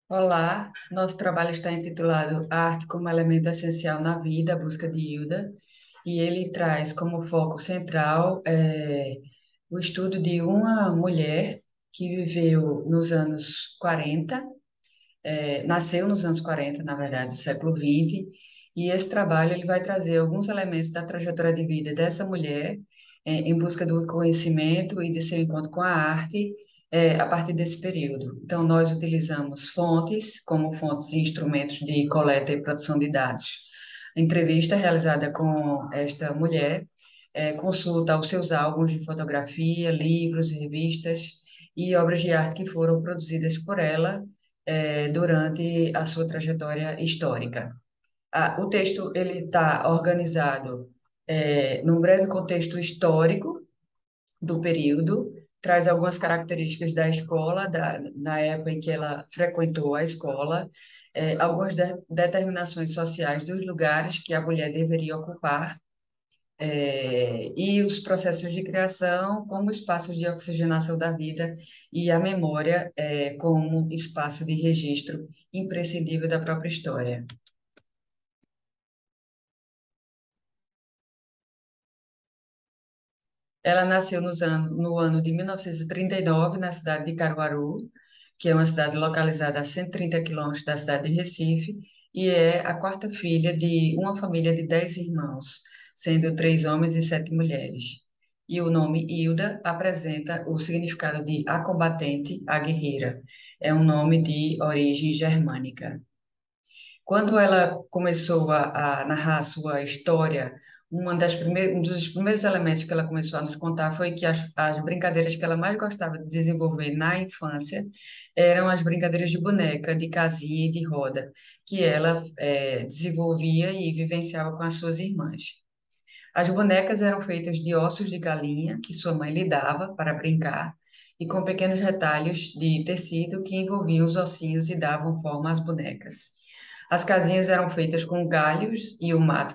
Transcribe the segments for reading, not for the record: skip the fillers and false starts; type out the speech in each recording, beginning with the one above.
Olá, nosso trabalho está intitulado Arte como Elemento Essencial na Vida, a busca de Hilda, e ele traz como foco central o estudo de uma mulher que viveu nos anos 40, nasceu nos anos 40, na verdade, do século XX, e esse trabalho ele vai trazer alguns elementos da trajetória de vida dessa mulher, em busca do conhecimento e de seu encontro com a arte, a partir desse período. Então, nós utilizamos fontes, como fontes e instrumentos de coleta e produção de dados. Entrevista realizada com esta mulher, consulta aos seus álbuns de fotografia, livros, revistas e obras de arte que foram produzidas por ela durante a sua trajetória histórica. O texto ele está organizado num breve contexto histórico do período, traz algumas características da escola, na época em que ela frequentou a escola, algumas determinações sociais dos lugares que a mulher deveria ocupar, e os processos de criação como espaços de oxigenação da vida e a memória como espaço de registro imprescindível da própria história. Ela nasceu no ano de 1939, na cidade de Caruaru, que é uma cidade localizada a 130 quilômetros da cidade de Recife, e é a quarta filha de uma família de 10 irmãos, sendo três homens e sete mulheres. E o nome Hilda apresenta o significado de a combatente, a guerreira. É um nome de origem germânica. Quando ela começou a narrar a sua história, um dos primeiros elementos que ela começou a nos contar foi que as brincadeiras que ela mais gostava de desenvolver na infância eram as brincadeiras de boneca, de casinha e de roda, que ela desenvolvia e vivenciava com as suas irmãs. As bonecas eram feitas de ossos de galinha que sua mãe lhe dava para brincar e com pequenos retalhos de tecido que envolviam os ossinhos e davam forma às bonecas. As casinhas eram feitas com galhos e o mato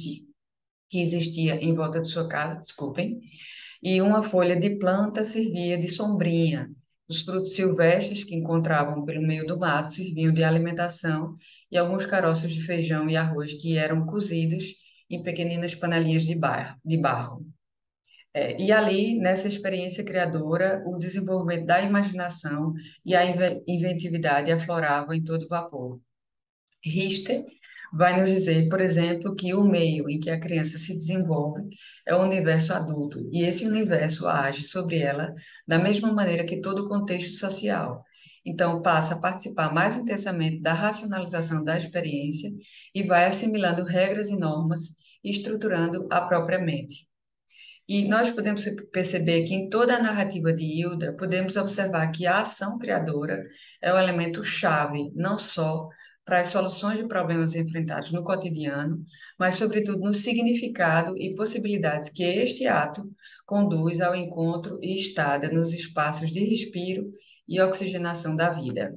que existia em volta de sua casa, desculpem, e uma folha de planta servia de sombrinha. Os frutos silvestres que encontravam pelo meio do mato serviam de alimentação e alguns caroços de feijão e arroz que eram cozidos em pequeninas panelinhas de barro. E ali, nessa experiência criadora, o desenvolvimento da imaginação e a inventividade afloravam em todo vapor. Richter vai nos dizer, por exemplo, que o meio em que a criança se desenvolve é o universo adulto, e esse universo age sobre ela da mesma maneira que todo o contexto social. Então, passa a participar mais intensamente da racionalização da experiência e vai assimilando regras e normas e estruturando a própria mente. E nós podemos perceber que em toda a narrativa de Hilda, podemos observar que a ação criadora é o elemento chave, não só para as soluções de problemas enfrentados no cotidiano, mas, sobretudo, no significado e possibilidades que este ato conduz ao encontro e estada nos espaços de respiro e oxigenação da vida.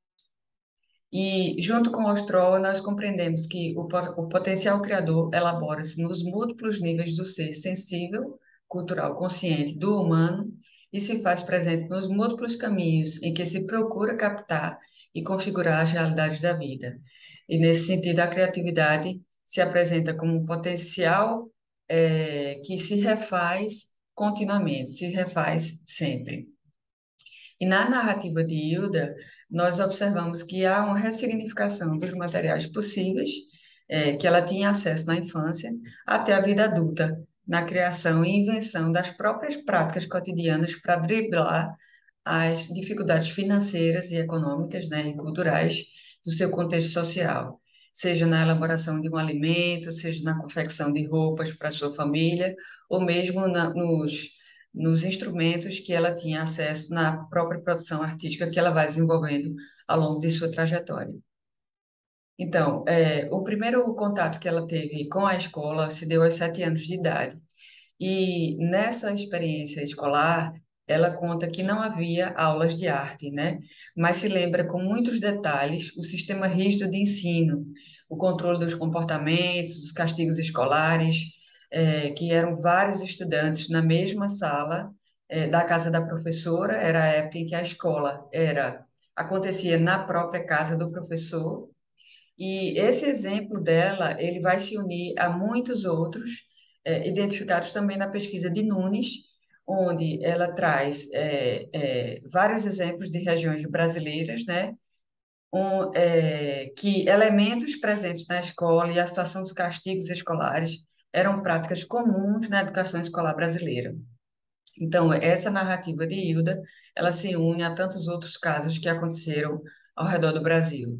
E, junto com o Stroll, nós compreendemos que o potencial criador elabora-se nos múltiplos níveis do ser sensível, cultural, consciente do humano e se faz presente nos múltiplos caminhos em que se procura captar e configurar as realidades da vida. E, nesse sentido, a criatividade se apresenta como um potencial que se refaz continuamente, se refaz sempre. E na narrativa de Hilda, nós observamos que há uma ressignificação dos materiais possíveis, que ela tinha acesso na infância, até a vida adulta, na criação e invenção das próprias práticas cotidianas para driblar as dificuldades financeiras e econômicas, né, e culturais do seu contexto social, seja na elaboração de um alimento, seja na confecção de roupas para a sua família, ou mesmo nos instrumentos que ela tinha acesso na própria produção artística que ela vai desenvolvendo ao longo de sua trajetória. Então, o primeiro contato que ela teve com a escola se deu aos 7 anos de idade. E nessa experiência escolar, ela conta que não havia aulas de arte, né? Mas se lembra com muitos detalhes o sistema rígido de ensino, o controle dos comportamentos, os castigos escolares, que eram vários estudantes na mesma sala, da casa da professora, era a época em que a escola era acontecia na própria casa do professor. E esse exemplo dela, ele vai se unir a muitos outros, identificados também na pesquisa de Nunes, onde ela traz vários exemplos de regiões brasileiras, né? Que elementos presentes na escola e a situação dos castigos escolares eram práticas comuns na educação escolar brasileira. Então, essa narrativa de Hilda, ela se une a tantos outros casos que aconteceram ao redor do Brasil.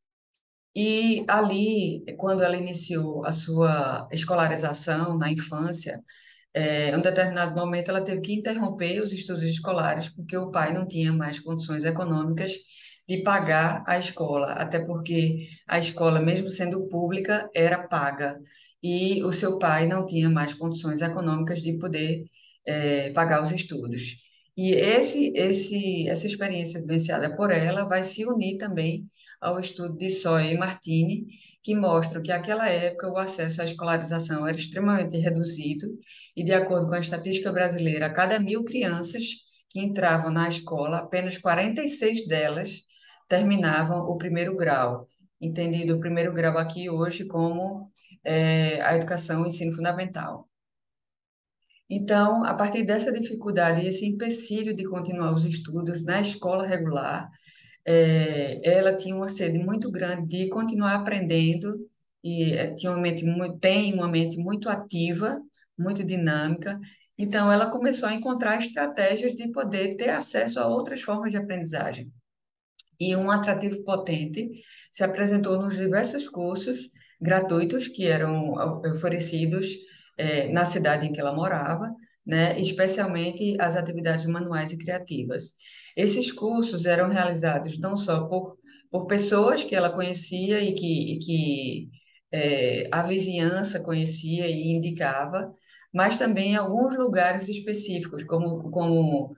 E ali, quando ela iniciou a sua escolarização na infância, em um determinado momento ela teve que interromper os estudos escolares porque o pai não tinha mais condições econômicas de pagar a escola, até porque a escola, mesmo sendo pública, era paga e o seu pai não tinha mais condições econômicas de poder pagar os estudos. E essa experiência vivenciada por ela vai se unir também ao estudo de Sawyer e Martini, que mostram que naquela época o acesso à escolarização era extremamente reduzido e, de acordo com a estatística brasileira, a cada 1.000 crianças que entravam na escola, apenas 46 delas terminavam o primeiro grau, entendido o primeiro grau aqui hoje como a educação e ensino fundamental. Então, a partir dessa dificuldade e esse empecilho de continuar os estudos na escola regular, ela tinha uma sede muito grande de continuar aprendendo e tem uma mente muito ativa, muito dinâmica. Então, ela começou a encontrar estratégias de poder ter acesso a outras formas de aprendizagem. E um atrativo potente se apresentou nos diversos cursos gratuitos que eram oferecidos na cidade em que ela morava, né, especialmente as atividades manuais e criativas. Esses cursos eram realizados não só por pessoas que ela conhecia e que a vizinhança conhecia e indicava, mas também em alguns lugares específicos, como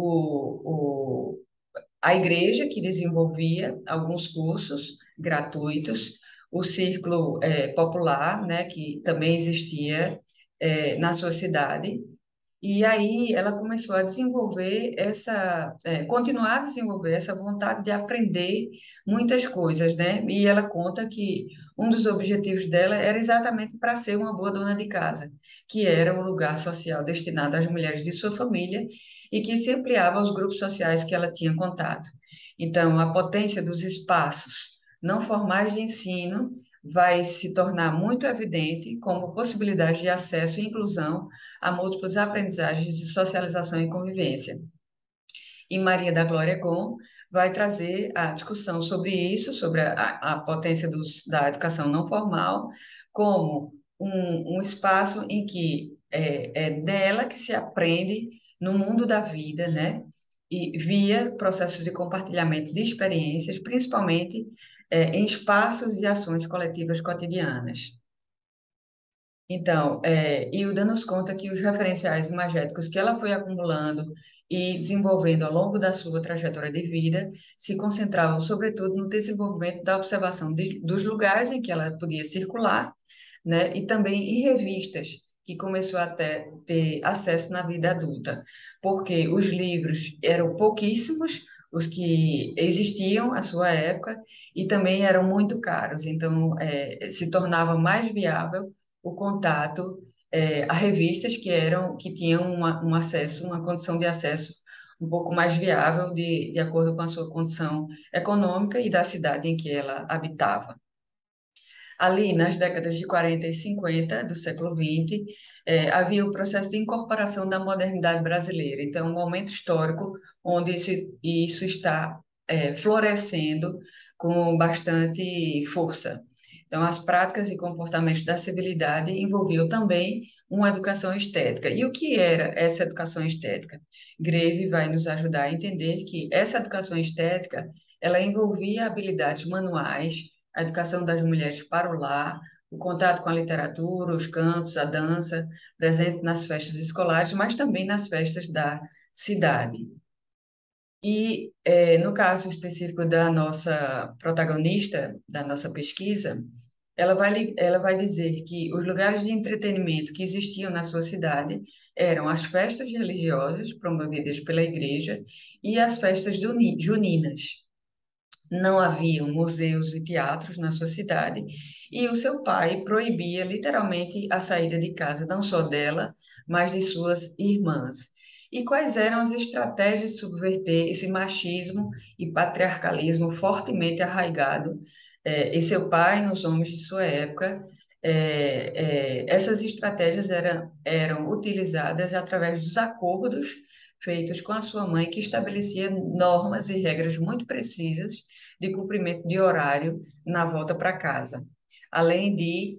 o a igreja que desenvolvia alguns cursos gratuitos, o círculo popular, né, que também existia na sua cidade, e aí ela começou a desenvolver continuar a desenvolver essa vontade de aprender muitas coisas, né? E ela conta que um dos objetivos dela era exatamente para ser uma boa dona de casa, que era o lugar social destinado às mulheres de sua família e que se ampliava aos grupos sociais que ela tinha contato. Então, a potência dos espaços não formais de ensino vai se tornar muito evidente como possibilidade de acesso e inclusão a múltiplas aprendizagens de socialização e convivência. E Maria da Glória Gon vai trazer a discussão sobre isso, sobre a potência da educação não formal, como um espaço em que é dela que se aprende no mundo da vida, né? E via processos de compartilhamento de experiências, principalmente em espaços e ações coletivas cotidianas. Então, Hilda nos conta que os referenciais imagéticos que ela foi acumulando e desenvolvendo ao longo da sua trajetória de vida se concentravam, sobretudo, no desenvolvimento da observação dos lugares em que ela podia circular, né, e também em revistas, que começou a ter acesso na vida adulta, porque os livros eram pouquíssimos, os que existiam à sua época, e também eram muito caros, então, se tornava mais viável o contato a revistas que tinham um acesso, uma condição de acesso um pouco mais viável de acordo com a sua condição econômica e da cidade em que ela habitava. Ali, nas décadas de 40 e 50 do século XX, havia o processo de incorporação da modernidade brasileira. Então, um momento histórico onde isso está florescendo com bastante força. Então, as práticas e comportamentos da civilidade envolviam também uma educação estética. E o que era essa educação estética? Greve vai nos ajudar a entender que essa educação estética, ela envolvia habilidades manuais, a educação das mulheres para o lar, o contato com a literatura, os cantos, a dança, presente nas festas escolares, mas também nas festas da cidade. E, no caso específico da nossa protagonista, da nossa pesquisa, ela vai dizer que os lugares de entretenimento que existiam na sua cidade eram as festas religiosas promovidas pela igreja e as festas juninas. não haviam museus e teatros na sua cidade, e o seu pai proibia literalmente a saída de casa, não só dela, mas de suas irmãs. E quais eram as estratégias de subverter esse machismo e patriarcalismo fortemente arraigado em seu pai, nos homens de sua época? Essas estratégias eram utilizadas através dos acordos feitos com a sua mãe, que estabelecia normas e regras muito precisas de cumprimento de horário na volta para casa, além de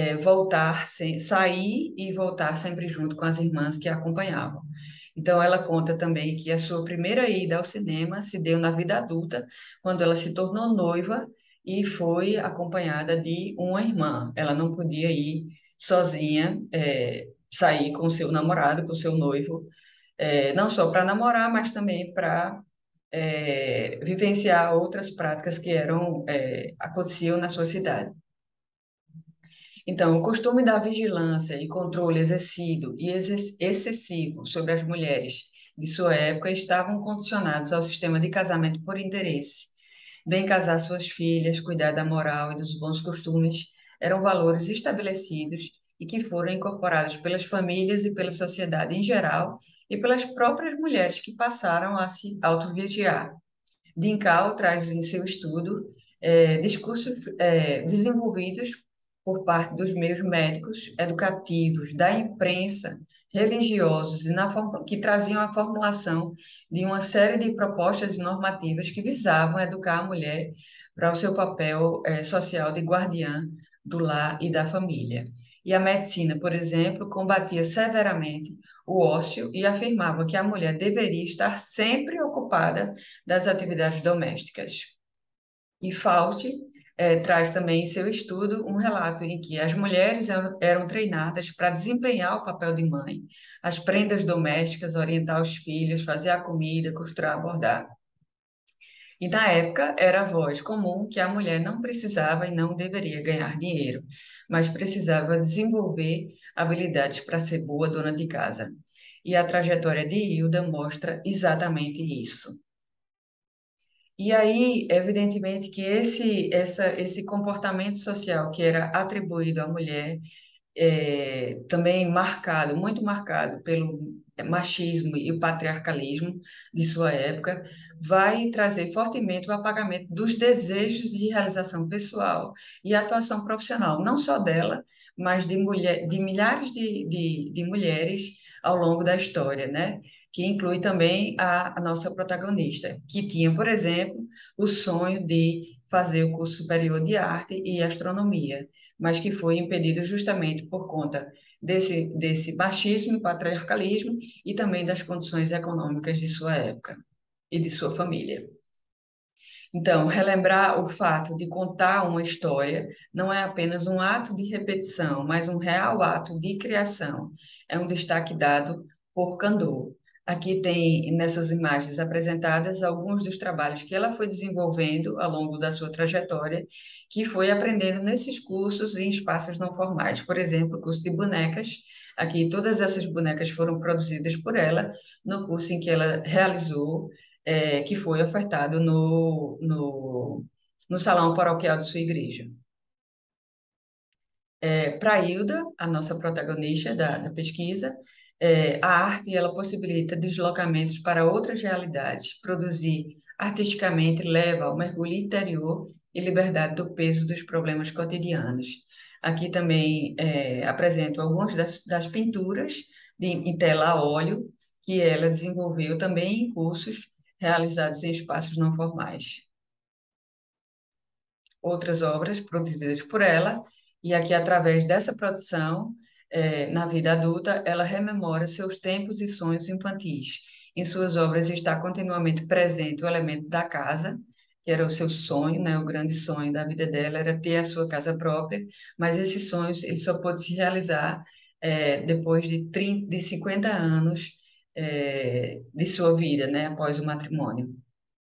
sair e voltar sempre junto com as irmãs que a acompanhavam. Então, ela conta também que a sua primeira ida ao cinema se deu na vida adulta, quando ela se tornou noiva e foi acompanhada de uma irmã. Ela não podia ir sozinha, sair com o seu namorado, com o seu noivo, não só para namorar, mas também para vivenciar outras práticas que aconteciam na sua cidade. Então, o costume da vigilância e controle exercido e excessivo sobre as mulheres de sua época estavam condicionados ao sistema de casamento por interesse. Bem casar suas filhas, cuidar da moral e dos bons costumes eram valores estabelecidos e que foram incorporados pelas famílias e pela sociedade em geral e pelas próprias mulheres que passaram a se autovigiar. Dincal traz em seu estudo discursos desenvolvidos por parte dos meios médicos, educativos, da imprensa, religiosos, que traziam a formulação de uma série de propostas normativas que visavam educar a mulher para o seu papel social de guardiã do lar e da família. E a medicina, por exemplo, combatia severamente o ócio e afirmava que a mulher deveria estar sempre ocupada das atividades domésticas. E Fauci traz também em seu estudo um relato em que as mulheres eram treinadas para desempenhar o papel de mãe, as prendas domésticas, orientar os filhos, fazer a comida, costurar, bordar. E na época era a voz comum que a mulher não precisava e não deveria ganhar dinheiro, mas precisava desenvolver habilidades para ser boa dona de casa. E a trajetória de Hilda mostra exatamente isso. E aí, evidentemente, que esse comportamento social que era atribuído à mulher também marcado, muito marcado pelo machismo e o patriarcalismo de sua época, vai trazer fortemente o apagamento dos desejos de realização pessoal e atuação profissional, não só dela, mas de milhares de mulheres ao longo da história, né? Que inclui também a nossa protagonista, que tinha, por exemplo, o sonho de fazer o curso superior de arte e astronomia, mas que foi impedido justamente por conta desse machismo e patriarcalismo e também das condições econômicas de sua época e de sua família. Então, relembrar o fato de contar uma história não é apenas um ato de repetição, mas um real ato de criação. É um destaque dado por Candor. Aqui tem, nessas imagens apresentadas, alguns dos trabalhos que ela foi desenvolvendo ao longo da sua trajetória, que foi aprendendo nesses cursos em espaços não formais. Por exemplo, o curso de bonecas. Aqui, todas essas bonecas foram produzidas por ela no curso em que ela realizou que foi ofertado no salão paroquial de sua igreja. Para Hilda, a nossa protagonista da pesquisa, a arte ela possibilita deslocamentos para outras realidades. Produzir artisticamente leva ao mergulho interior e liberdade do peso dos problemas cotidianos. Aqui também apresento algumas das pinturas em tela a óleo que ela desenvolveu também em cursos realizados em espaços não formais. Outras obras produzidas por ela, e aqui, através dessa produção, na vida adulta, ela rememora seus tempos e sonhos infantis. Em suas obras está continuamente presente o elemento da casa, que era o seu sonho, né? O grande sonho da vida dela era ter a sua casa própria, mas esses sonhos ele só pôde se realizar depois de 50 anos de sua vida, né? Após o matrimônio.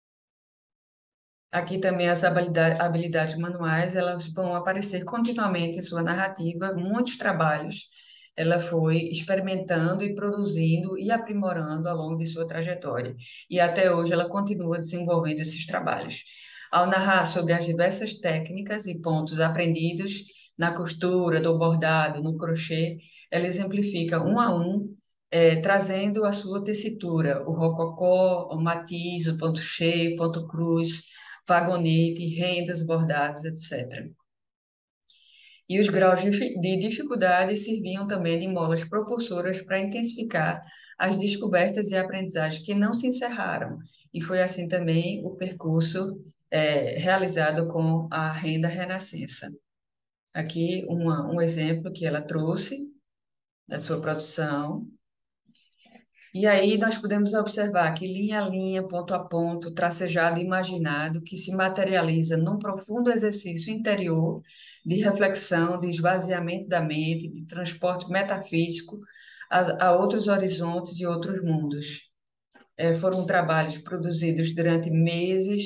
Aqui também as habilidades manuais, elas vão aparecer continuamente em sua narrativa, muitos trabalhos ela foi experimentando e produzindo e aprimorando ao longo de sua trajetória. E até hoje ela continua desenvolvendo esses trabalhos. Ao narrar sobre as diversas técnicas e pontos aprendidos na costura, do bordado, no crochê, ela exemplifica um a um, trazendo a sua tessitura, o rococó, o matiz, o ponto cheio, ponto cruz, vagonete, rendas, bordados, etc. E os graus de dificuldade serviam também de molas propulsoras para intensificar as descobertas e aprendizagens que não se encerraram. E foi assim também o percurso realizado com a renda Renascença. Aqui um exemplo que ela trouxe da sua produção. E aí nós podemos observar que linha a linha, ponto a ponto, tracejado e imaginado, que se materializa num profundo exercício interior de reflexão, de esvaziamento da mente, de transporte metafísico a outros horizontes e outros mundos. Foram trabalhos produzidos durante meses,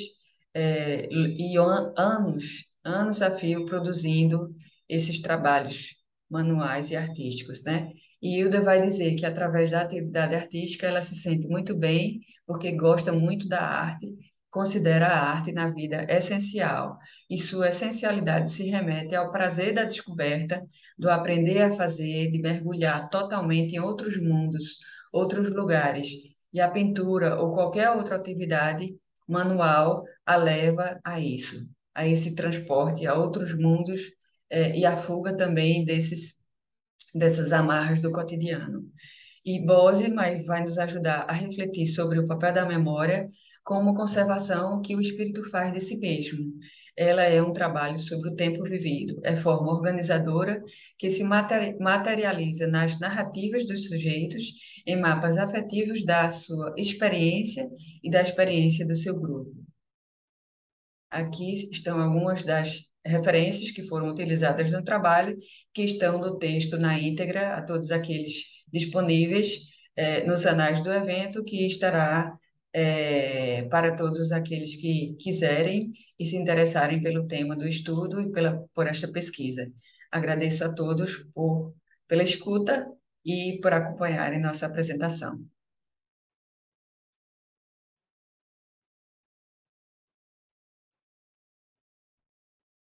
anos a fio, produzindo esses trabalhos manuais e artísticos, né? E Hilda vai dizer que através da atividade artística ela se sente muito bem, porque gosta muito da arte, considera a arte na vida essencial, e sua essencialidade se remete ao prazer da descoberta, do aprender a fazer, de mergulhar totalmente em outros mundos, outros lugares, e a pintura ou qualquer outra atividade manual a leva a isso, a esse transporte a outros mundos, e a fuga também dessas amarras do cotidiano. E Bose vai nos ajudar a refletir sobre o papel da memória como conservação que o espírito faz de si mesmo. Ela é um trabalho sobre o tempo vivido, é forma organizadora que se materializa nas narrativas dos sujeitos, em mapas afetivos da sua experiência e da experiência do seu grupo. Aqui estão algumas das referências que foram utilizadas no trabalho, que estão no texto na íntegra, a todos aqueles disponíveis nos anais do evento, que estará para todos aqueles que quiserem e se interessarem pelo tema do estudo e por esta pesquisa. Agradeço a todos pela escuta e por acompanharem nossa apresentação.